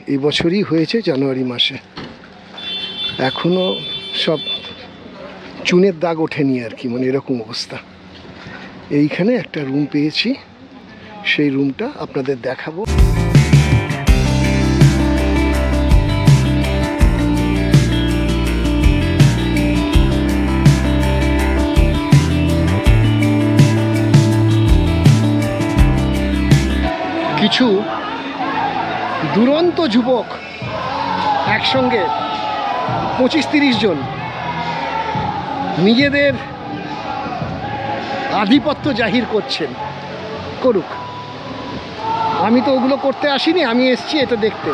এই বছরই হয়েছে জানুয়ারি মাসে, এখনো সব চুনের দাগ ওঠেনি আর কি, মানে এরকম অবস্থা। এইখানে একটা রুম পেয়েছি, সেই রুমটা আপনাদের দেখাবো। কিছু দুরন্ত যুবক একসঙ্গে 25-30 জন নিজেদের আধিপত্য জাহির করছেন, করুক। আমি তো ওগুলো করতে আসিনি, আমি এসেছি এটা দেখতে।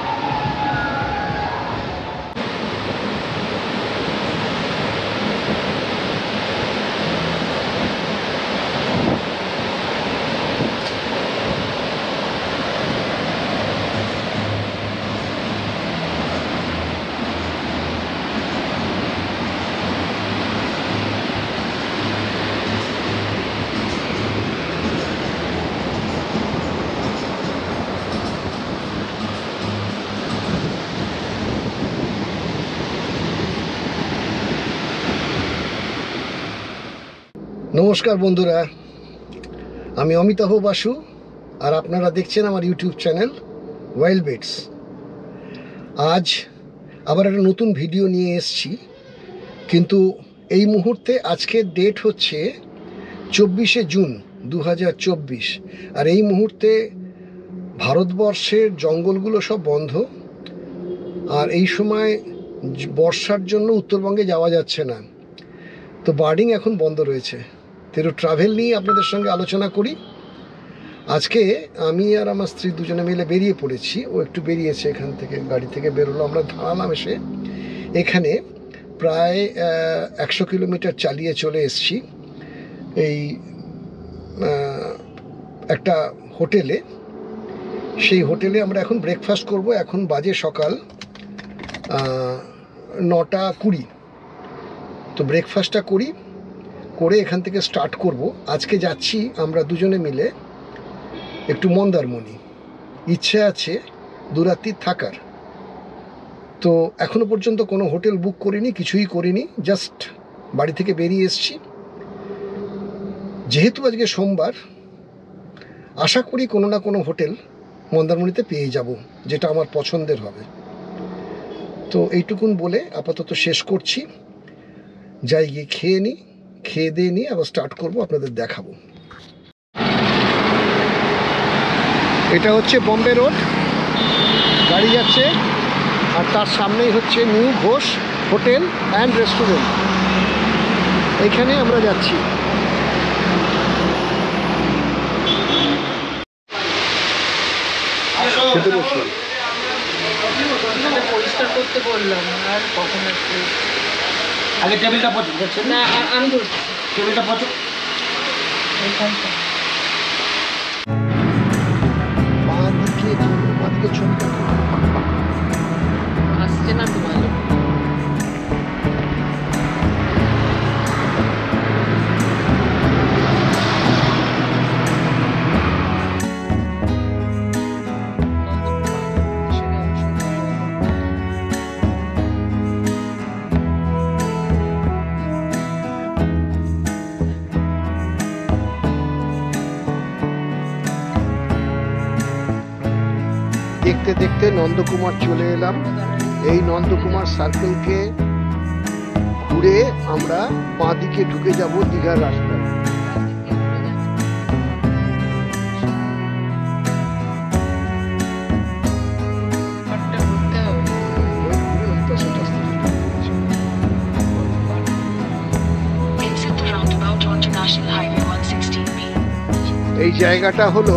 নমস্কার বন্ধুরা, আমি অমিতাভ বাসু, আর আপনারা দেখছেন আমার ইউটিউব চ্যানেল ওয়াইল্ড বিটস। আজ আবার একটা নতুন ভিডিও নিয়ে এসেছি, কিন্তু এই মুহূর্তে আজকের ডেট হচ্ছে 24শে জুন 2024, আর এই মুহূর্তে ভারতবর্ষের জঙ্গলগুলো সব বন্ধ, আর এই সময় বর্ষার জন্য উত্তরবঙ্গে যাওয়া যাচ্ছে না, তো বার্ডিং এখন বন্ধ রয়েছে। তো ট্রাভেল নিয়ে আপনাদের সঙ্গে আলোচনা করি। আজকে আমি আর আমার স্ত্রী দুজনে মিলে বেরিয়ে পড়েছি। ও একটু বেরিয়েছে এখান থেকে, গাড়ি থেকে বেরোলো, আমরা দাঁড়ালাম এসে। এখানে প্রায় 100 কিলোমিটার চালিয়ে চলে এসেছি এই একটা হোটেলে। সেই হোটেলে আমরা এখন ব্রেকফাস্ট করব। এখন বাজে সকাল 9:20। তো ব্রেকফাস্টটা করে এখান থেকে স্টার্ট করব। আজকে যাচ্ছি আমরা দুজনে মিলে একটু মন্দারমণি, ইচ্ছে আছে দুরাত্রি থাকার। তো এখনো পর্যন্ত কোনো হোটেল বুক করিনি, কিছুই করিনি, জাস্ট বাড়ি থেকে বেরিয়ে এসেছি। যেহেতু আজকে সোমবার, আশা করি কোনো না কোনো হোটেল মন্দারমণিতে পেয়ে যাব যেটা আমার পছন্দের হবে। তো এইটুকুন বলে আপাতত শেষ করছি। যাই গিয়ে খেয়ে দিয়ে নিয়ে আবার স্টার্ট করব, আপনাদের দেখাবো। এটা হচ্ছে বম্বে রোড, গাড়ি যাচ্ছে, আর তার সামনেই হচ্ছে new Ghosh hotel and restaurant. এইখানে আমরা যাচ্ছি। পরিষ্কার করতে বললাম, আর কখন আগে টেবিলটা পছন্দ না, আমি ধরছি টেবিলটা পছন্দ। আসছে না তো ভালো। দেখতে দেখতে নন্দকুমার চলে এলাম। এই নন্দকুমার সার্কেলকে ঘুরে আমরা বাঁ দিকে ঢুকে যাব দীঘার রাস্তায়। এই জায়গাটা হলো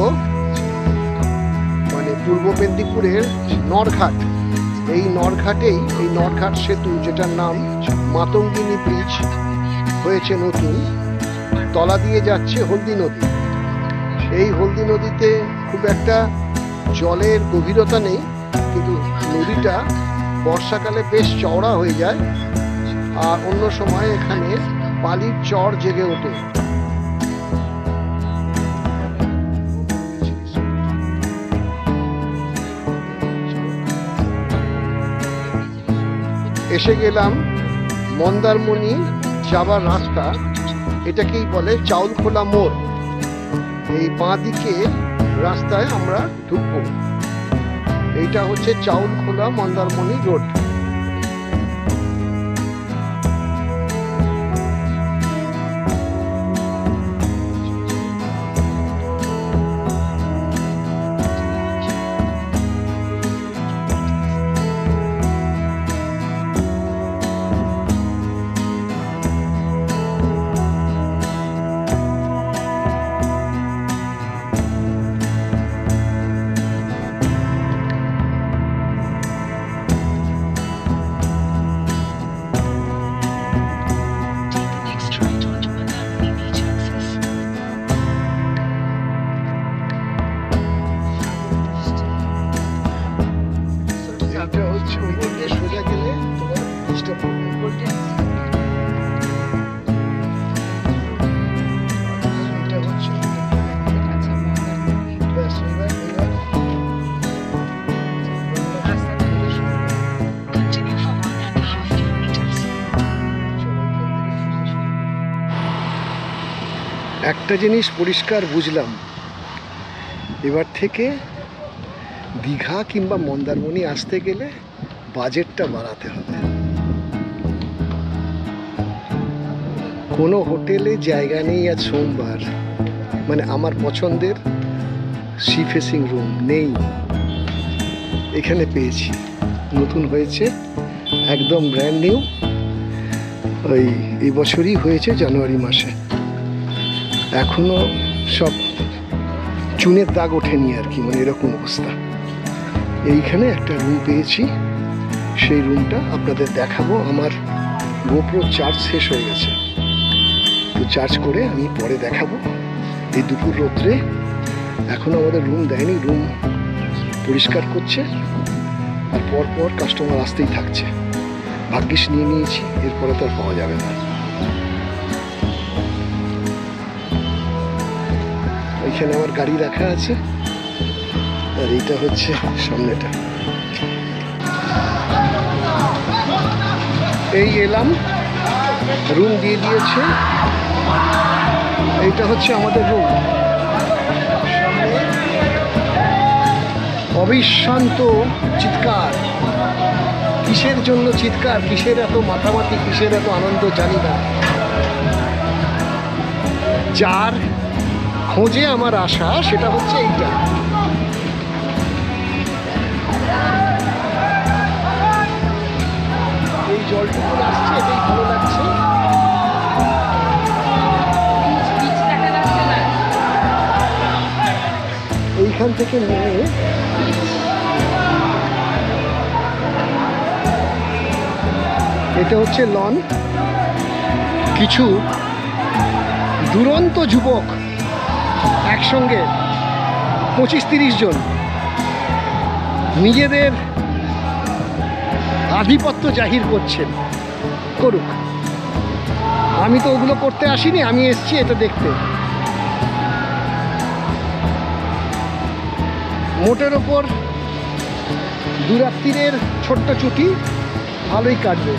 পূর্ব মেদিনীপুরের নরঘাট। এই নরঘাটেই এই নরঘাট সেতু, যেটার নাম মাতঙ্গিনী ব্রিজ হয়েছে নতুন, তলা দিয়ে যাচ্ছে হলদি নদী। এই হলদি নদীতে খুব একটা জলের গভীরতা নেই, কিন্তু নদীটা বর্ষাকালে বেশ চওড়া হয়ে যায়, আর অন্য সময় এখানে বালির চর জেগে ওঠে। এসে গেলাম মন্দারমণি যাবার রাস্তা, এটাকেই বলে চাউলখোলা মোড়। এই বাঁ দিকে রাস্তায় আমরা ঢুকবো। এইটা হচ্ছে চাউলখোলা মন্দারমণি রোড। এটা হচ্ছে ওই দিকে সোজা গেলে তোমার ব্রিজটা পড়বে। এটা হচ্ছে ব্যাস, এবার একটা জিনিস পরিষ্কার বুঝলাম, এবার থেকে দীঘা কিংবা মন্দারমণি আসতে গেলে বাজেটটা বাড়াতে হবে। কোনো হোটেলে জায়গা নেই আজ সোমবার, মানে আমার পছন্দের সি ফেসিং রুম নেই। এখানে পেয়েছি, নতুন হয়েছে, একদম ব্র্যান্ড নিউ, এই বছরই হয়েছে জানুয়ারি মাসে। এখনো সব চুনের দাগ ওঠেনি আর কি, মানে এরকম অবস্থা। এইখানে একটা রুম পেয়েছি, সেই রুমটা আপনাদের দেখাবো। আমার গোপ্রো চার্জ শেষ হয়ে গেছে, তো চার্জ করে আমি পরে দেখাবো। এই দুপুর রোদ্রে এখনো আমাদের রুম দেয়নি, রুম পরিষ্কার করছে, আর পর কাস্টমার আসতেই থাকছে। ভাগ্যিস নিয়ে নিয়েছি, এরপরে তো আর পাওয়া যাবে না। এখানে আমার গাড়ি রাখা আছে, আর এইটা হচ্ছে সামনেটা। এই এলাম, রুম দিয়ে দিয়েছে। এইটা হচ্ছে আমাদের রুম। অবিশ্রান্ত চিৎকার, কিসের জন্য চিৎকার, কিসের এত মাথামাতি, কিসের এত আনন্দ জানি না। যার খোঁজে আমার আশা, সেটা হচ্ছে এইটা। এই জলটুকু আসছে, এটাই ভালো লাগছে। এইখান থেকে নেমে এটা হচ্ছে লন। কিছু দুরন্ত যুবক একসঙ্গে 25-30 জন নিজেদের আধিপত্য জাহির করছেন, করুক। আমি তো ওগুলো করতে আসিনি, আমি এসেছি এটা দেখতে। মোটের ওপর দুরাত্রিরের ছোট্ট ছুটি ভালোই কাটবে।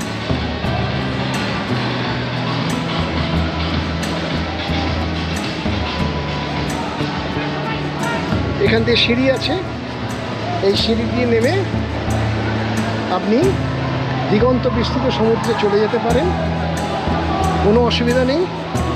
এখান থেকে সিঁড়ি আছে, এই সিঁড়ি দিয়ে নেমে আপনি দিগন্ত বিস্তৃত সমুদ্রে চলে যেতে পারেন, কোনো অসুবিধা নেই।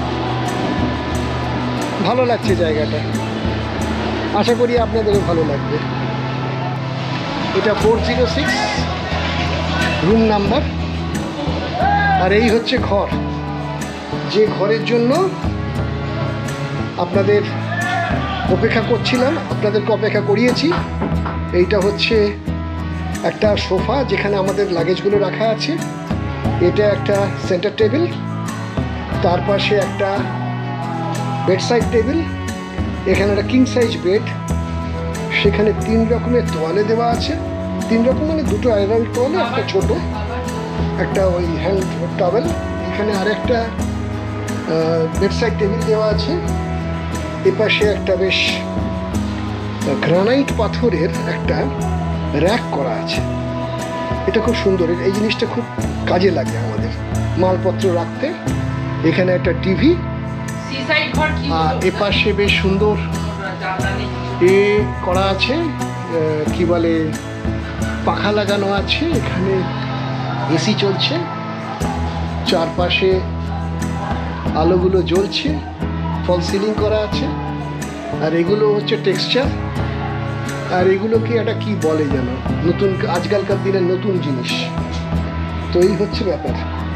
ভালো লাগছে জায়গাটা, আশা করি আপনাদেরও ভালো লাগবে। এটা 406 রুম নাম্বার। আর এই হচ্ছে ঘর, যে ঘরের জন্য আপনাদের অপেক্ষা করছিলাম, আপনাদেরকে অপেক্ষা করিয়েছি। এইটা হচ্ছে একটা সোফা, যেখানে আমাদের লাগেজগুলো রাখা আছে। এটা একটা সেন্টার টেবিল, তার পাশে একটা বেডসাইড টেবিল, এখানে একটা কিং সাইজ বেড, সেখানে 3 রকমের তোয়ালে দেওয়া আছে। 3 রকম মানে 2টো অ্যাডাল্ট তোয়ালে, একটা ছোট, একটা ওই হ্যান্ড টাওয়েল। এখানে আরেকটা বেডসাইড টেবিল দেওয়া আছে। এপাশে একটা বেশ গ্রানাইট পাথরের একটা র্যাক করা আছে। এটা খুব সুন্দর, এই জিনিসটা খুব কাজে লাগে আমাদের মালপত্র রাখতে। এখানে একটা টিভি, সিসাইড ঘর কি আর এপাশে বেশ সুন্দর জানলা নেই। এ করা আছে, কি বলে, পাখা লাগানো আছে, এখানে এসি চলছে, চারপাশে আলোগুলো জ্বলছে, ফল সিলিং করা আছে। আর এগুলো হচ্ছে টেক্সচার, আর এগুলোকে একটা কি বলে যেন, নতুন আজকালকার দিনের নতুন জিনিস। তো এই হচ্ছে ব্যাপার।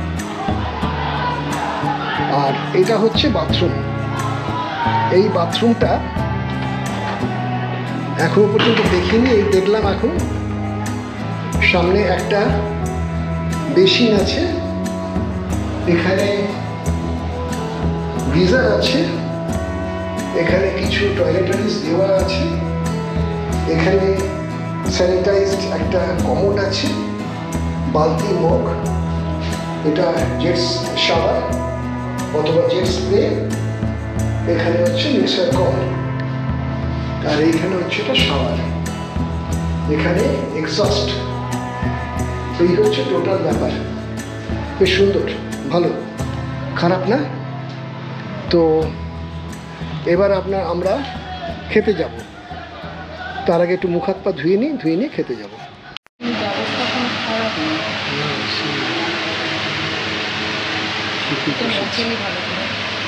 আর এটা হচ্ছে বাথরুম। এই বাথরুমটা এখনো পর্যন্ত দেখিনি, এই দেখলাম এখন। সামনে একটা বেসিন আছে, এখানে গিজার আছে, এখানে কিছু টয়লেটারিজ দেওয়া আছে, এখানে স্যানিটাইজড একটা কমোড আছে, বালতি, মগ, এটা জেটস শাওয়ার অথবা জেট স্প্রে, এখানে হচ্ছে মিক্সার কল, আর এইখানে হচ্ছে এটা শাওয়ার, এখানে এক্সস্ট। এই হচ্ছে টোটাল ব্যাপার। বেশ সুন্দর, ভালো, খারাপ না। তো এবার আমরা খেতে যাব। তার আগে একটু মুখ হাত পা ধুয়ে নিয়ে খেতে যাব। ব্যবস্থা কোনো খারাপ নেই, তো মোটেই ভালো করে।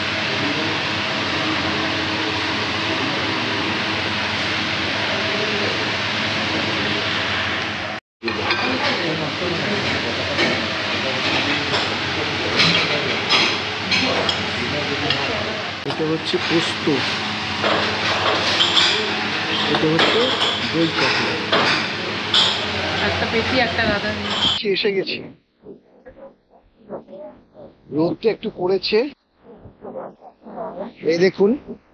এটা হচ্ছে পোস্ত, এটা হচ্ছে দই কাতলা। একটা পেটি একটা দাদা এসে গেছি, রোদটা একটু পড়েছে, এই দেখুন।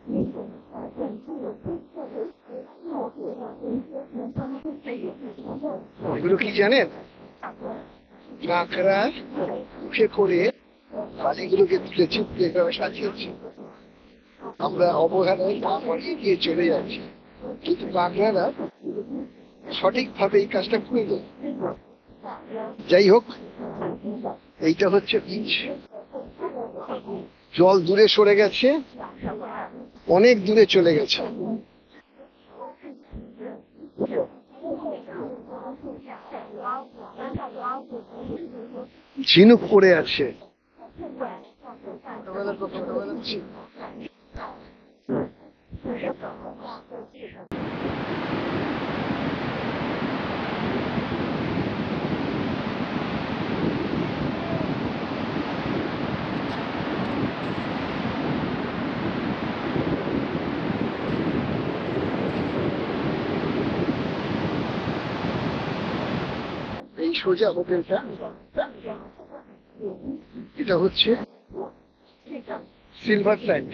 এগুলো কি জানেন? কাঁকড়া মুখে করে বালিগুলোকে তুলেছি, এভাবে সাজিয়েছি। আমরা অবহেলায় পা মারিয়ে দিয়ে চলে যাচ্ছি, কিন্তু কাঁকড়ারা সঠিকভাবে এই কাজটা করে দেয়। যাই হোক, এইটা হচ্ছে বীজ। জল দূরে সরে গেছে, অনেক দূরে চলে গেছে। ঝিনুক পড়ে আছে। এই সোজা হোটেলটা, এটা হচ্ছে সিলভার স্যান্ড।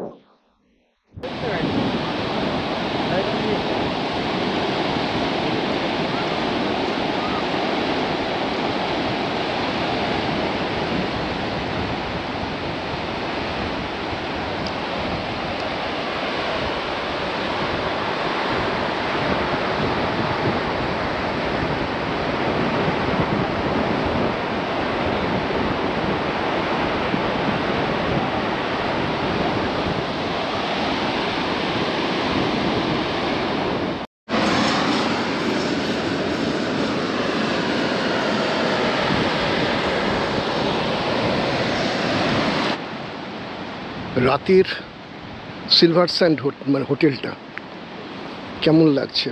রাতের সিলভার স্যান্ড মানে হোটেলটা কেমন লাগছে?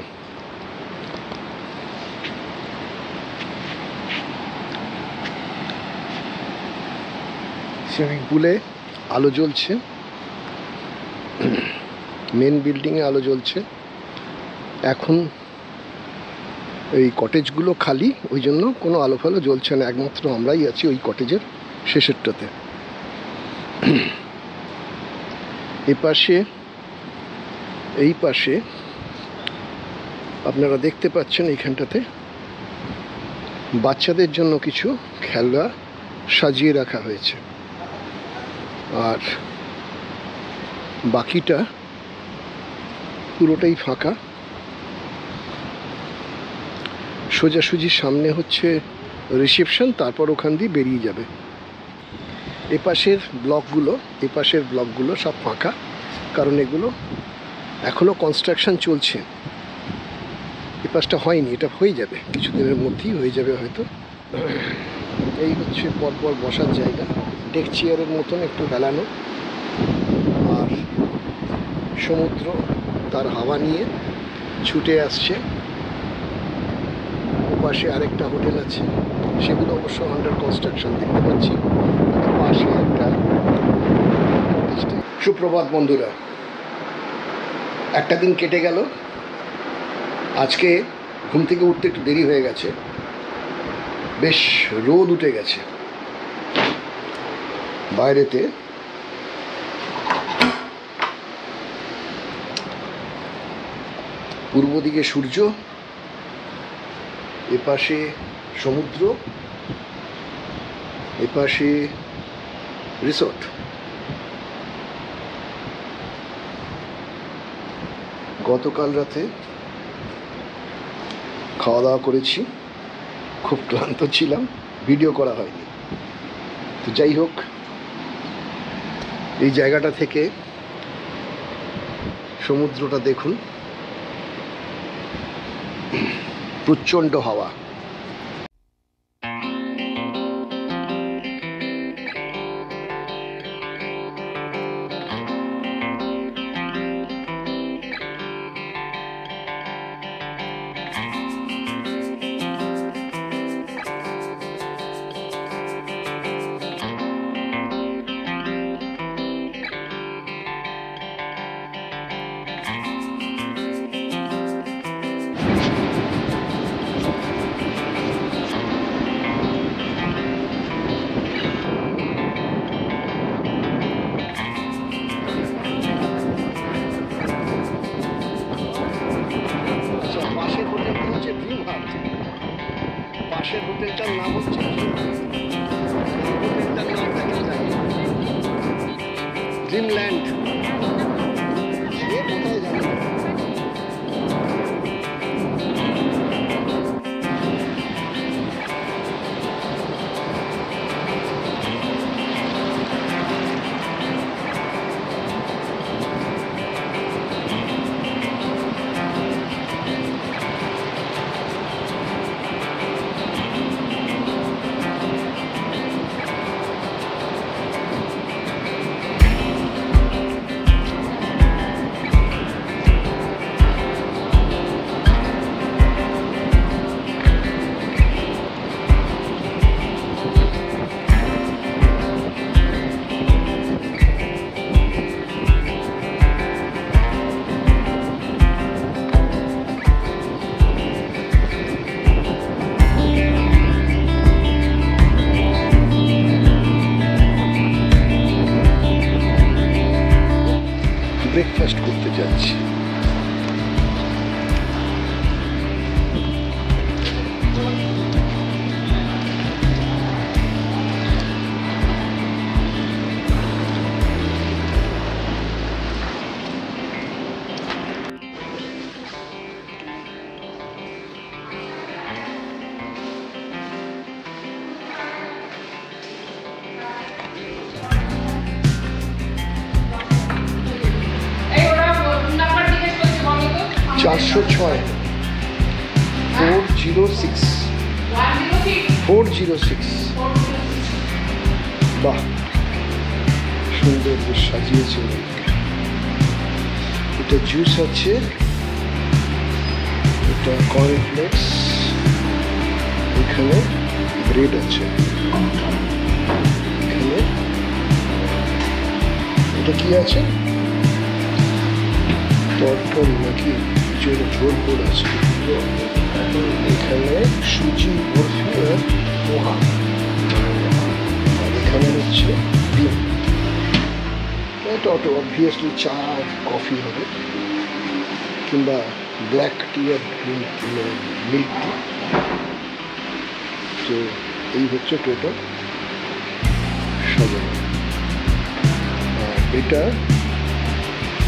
সুইমিং পুলে আলো জ্বলছে, মেন বিল্ডিংয়ে আলো জ্বলছে। এখন এই কটেজগুলো খালি, ওই জন্য কোনো আলো ফালো জ্বলছে না, একমাত্র আমরাই আছি ওই কটেজের শেষেরটাতে। এপাশে, এই পাশে আপনারা দেখতে পাচ্ছেন এইখানটাতে বাচ্চাদের জন্য কিছু খেলনা সাজিয়ে রাখা হয়েছে, আর বাকিটা পুরোটাই ফাঁকা। সোজাসুজি সামনে হচ্ছে রিসেপশন, তারপর ওখান দিয়ে বেরিয়ে যাবে। এপাশের ব্লকগুলো সব ফাঁকা, কারণ এগুলো এখনও কনস্ট্রাকশন চলছে। এপাশটা হয়নি, এটা হয়ে যাবে কিছুদিনের মধ্যেই হয়ে যাবে হয়তো। এই হচ্ছে পরপর বসার জায়গা, ডেক চেয়ারের মতন একটু হেলানো, আর সমুদ্র তার হাওয়া নিয়ে ছুটে আসছে। ওপাশে আরেকটা হোটেল আছে, সেগুলো অবশ্য আন্ডার কনস্ট্রাকশন দেখতে পাচ্ছি। পাশে একটা সুপ্রভাত বন্ধুরা, একটা দিন কেটে গেল। আজকে ঘুম থেকে উঠতে একটু দেরি হয়ে গেছে, বেশ রোদ উঠে গেছে বাইরেতে। পূর্ব দিকে সূর্য, এপাশে সমুদ্র, এপাশে রিসোর্ট। গতকাল রাতে খাওয়া দাওয়া করেছি, খুব ক্লান্ত ছিলাম, ভিডিও করা হয়নি। তো যাই হোক, এই জায়গাটা থেকে সমুদ্রটা দেখুন, প্রচণ্ড হাওয়া। পাশের হোটেলটার নাম হচ্ছে ড্রিমল্যান্ড। সে কোথায় যাবে? ব্রেকফাস্ট করতে যাচ্ছি। চারশো 406 বাহ, সুন্দর বেশ সাজিয়েছে। এটা জুস আছে, এটা কর্নফ্লেক্স, এখানে ব্রেড আছে, এখানে এটা কি আছে, পটল নাকি ঝোল ঝোল আছে, এখানে সুজি বরফি আর পোহা, আর এখানে হচ্ছে ডিম। এটা অটো অবভিয়াসলি চা আর কফি হবে, কিংবা ব্ল্যাক টি আর মিল্ক টি। তো এই হচ্ছে টোটাল সাজানো। আর এটা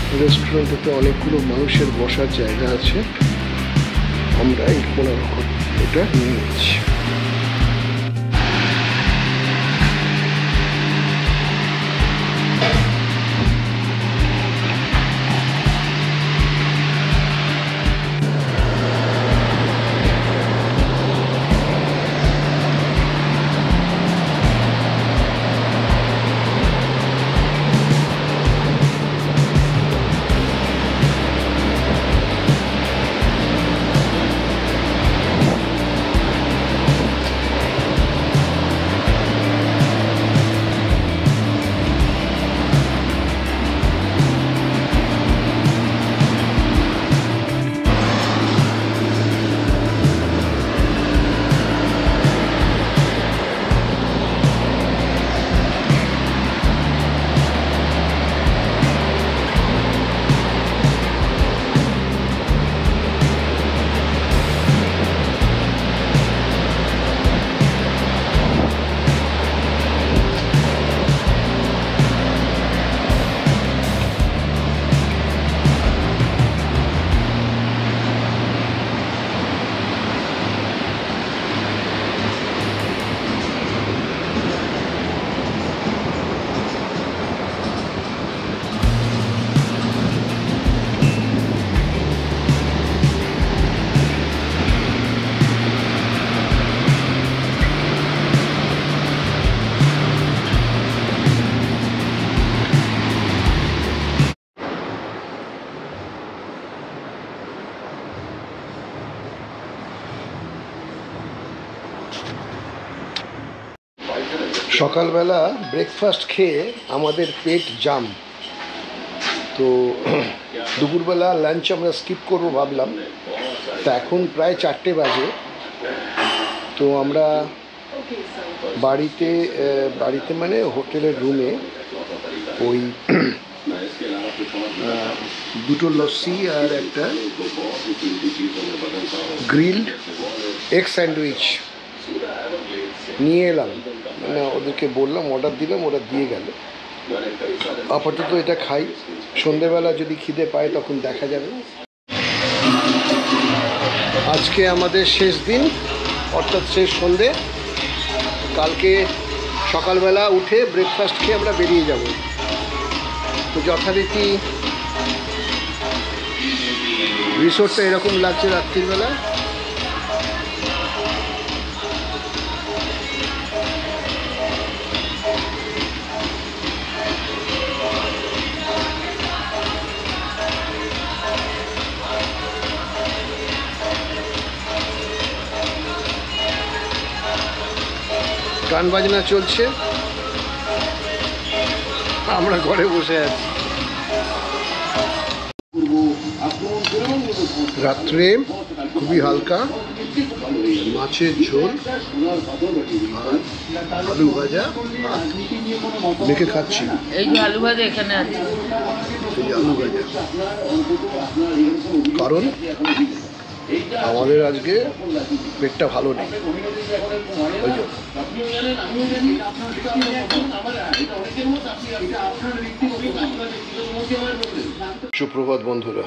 রেস্টুরেন্টেতে অনেকগুলো মানুষের বসার জায়গা আছে। আমরা এই কোনো রকম এটা নিয়ে নিচ্ছি। সকালবেলা ব্রেকফাস্ট খেয়ে আমাদের পেট জাম, তো দুপুরবেলা লাঞ্চ আমরা স্কিপ করবো ভাবলাম। তা এখন প্রায় 4টে বাজে, তো আমরা বাড়িতে মানে হোটেলের রুমে ওই দুটো লস্যি আর একটা গ্রিলড এগ স্যান্ডউইচ নিয়ে এলাম। মানে ওদেরকে বললাম, অর্ডার দিলাম, ওরা দিয়ে গেল। আপাতত এটা খাই, সন্ধেবেলা যদি খিদে পায় তখন দেখা যাবে। আজকে আমাদের শেষ দিন, অর্থাৎ শেষ সন্ধে। কালকে সকালবেলা উঠে ব্রেকফাস্ট খেয়ে আমরা বেরিয়ে যাব। তো যথারীতি রিসোর্টটা এরকম লাগছে রাত্রিবেলা। গান বাজনা চলছে, আমরা ঘরে বসে আছি। রাত্রে খুবই হালকা মাছের ঝোল আর আলু ভাজা মেখে খাচ্ছি। এই যে আলু ভাজা এখানে আছে, এই আলু ভাজা, কারণ আমাদের আজকে পেটটা ভালো নেই, ওই জন্য। সুপ্রভাত বন্ধুরা,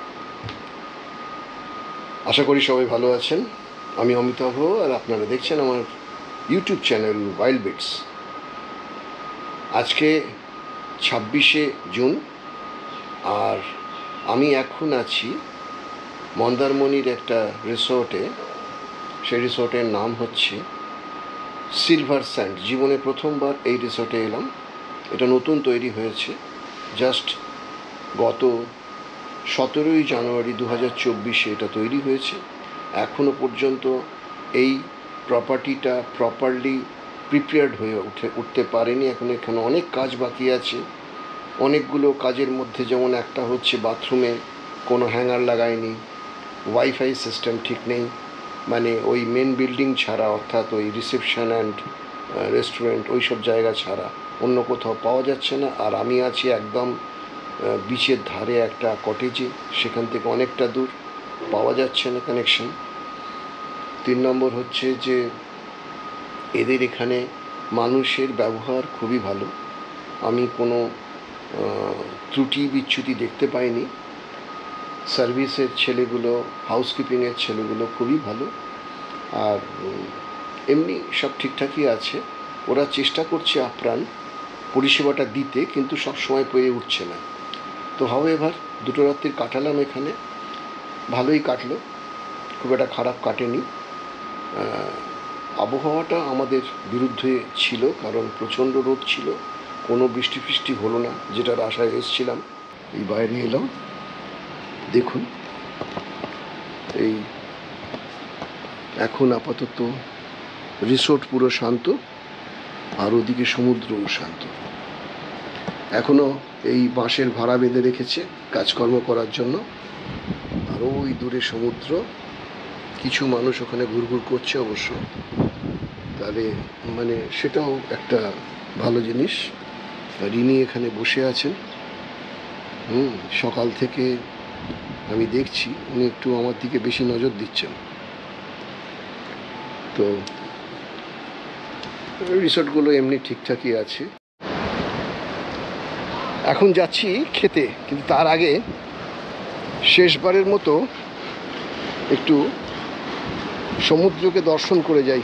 আশা করি সবাই ভালো আছেন। আমি অমিতাভ আর আপনারা দেখছেন আমার ইউটিউব চ্যানেল ওয়াইল্ড বিটস। আজকে 26শে জুন, আর আমি এখন আছি মন্দারমণির একটা রিসোর্টে। সেই রিসোর্টের নাম হচ্ছে সিলভার স্যান্ড। জীবনে প্রথমবার এই রিসোর্টে এলাম। এটা নতুন তৈরি হয়েছে, জাস্ট গত 17ই জানুয়ারি 2024 এটা তৈরি হয়েছে। এখনও পর্যন্ত এই প্রপার্টিটা প্রপারলি প্রিপেয়ার্ড হয়ে উঠতে পারেনি। এখন এখানে অনেক কাজ বাকি আছে। অনেকগুলো কাজের মধ্যে যেমন একটা হচ্ছে বাথরুমে কোনো হ্যাঙ্গার লাগায়নি, ওয়াইফাই সিস্টেম ঠিক নেই, মানে ওই মেন বিল্ডিং ছাড়া, অর্থাৎ ওই রিসেপশন অ্যান্ড রেস্টুরেন্ট ওই সব জায়গা ছাড়া অন্য কোথাও পাওয়া যাচ্ছে না। আর আমি আছি একদম বিচের ধারে একটা কটেজে, সেখান থেকে অনেকটা দূর, পাওয়া যাচ্ছে না কানেকশন। 3 নম্বর হচ্ছে যে এদের এখানে মানুষের ব্যবহার খুবই ভালো, আমি কোনো ত্রুটি বিচ্যুতি দেখতে পাইনি। সার্ভিসের ছেলেগুলো, হাউসকিপিংয়ের ছেলেগুলো খুবই ভালো। আর এমনি সব ঠিকঠাকই আছে। ওরা চেষ্টা করছে আপ্রাণ পরিষেবাটা দিতে, কিন্তু সব সময় পেয়ে উঠছে না। তো এবার 2 রাত্রি কাটালাম এখানে, ভালোই কাটলো, খুব একটা খারাপ কাটেনি। আবহাওয়াটা আমাদের বিরুদ্ধে ছিল, কারণ প্রচণ্ড রোদ ছিল, কোনো বৃষ্টি ফৃষ্টি হলো না যেটার আশায় এসেছিলাম। এই বাইরে এলাম, দেখুন এই এখন আপাতত রিসোর্ট পুরো শান্ত, আর ওদিকে সমুদ্রও শান্ত। এখনও এই বাঁশের ভাড়া বেঁধে রেখেছে কাজকর্ম করার জন্য, আর ওই দূরে সমুদ্র, কিছু মানুষ ওখানে ঘুরঘুর করছে অবশ্য, তাহলে মানে সেটাও একটা ভালো জিনিস। আর ইনি এখানে বসে আছেন, সকাল থেকে আমি দেখছি উনি একটু আমার দিকে বেশি নজর দিচ্ছেন। তো রিসোর্টগুলো এমনি ঠিকঠাকই আছে। এখন যাচ্ছি খেতে, কিন্তু তার আগে শেষবারের মতো একটু সমুদ্রকে দর্শন করে যাই।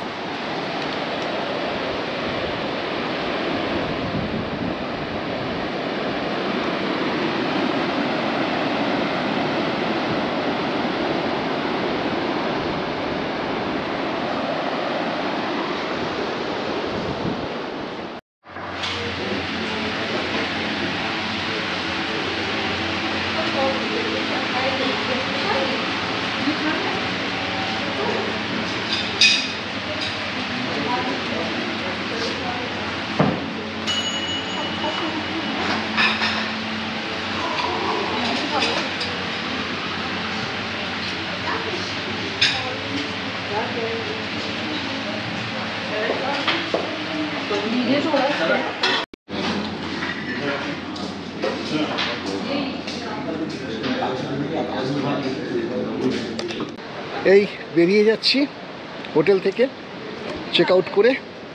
এই বেরিয়ে যাচ্ছি হোটেল থেকে চেক আউট করে।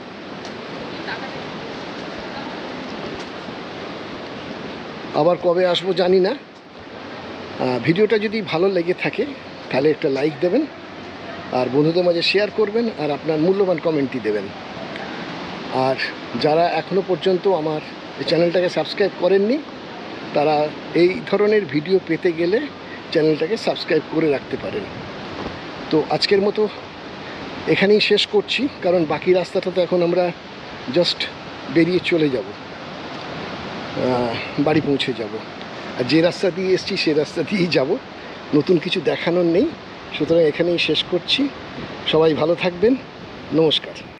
আবার কবে আসবো জানি না। ভিডিওটা যদি ভালো লেগে থাকে তাহলে একটা লাইক দেবেন, আর বন্ধুদের মাঝে শেয়ার করবেন, আর আপনার মূল্যবান কমেন্টটি দেবেন। আর যারা এখনও পর্যন্ত আমার এই চ্যানেলটাকে সাবস্ক্রাইব করেননি, তারা এই ধরনের ভিডিও পেতে গেলে চ্যানেলটাকে সাবস্ক্রাইব করে রাখতে পারেন। তো আজকের মতো এখানেই শেষ করছি, কারণ বাকি রাস্তাটা তো এখন আমরা জাস্ট বেরিয়ে চলে যাব, বাড়ি পৌঁছে যাব। আর যে রাস্তা দিয়ে এসেছি সে রাস্তা দিয়েই যাব, নতুন কিছু দেখানোর নেই। সুতরাং এখানেই শেষ করছি। সবাই ভালো থাকবেন, নমস্কার।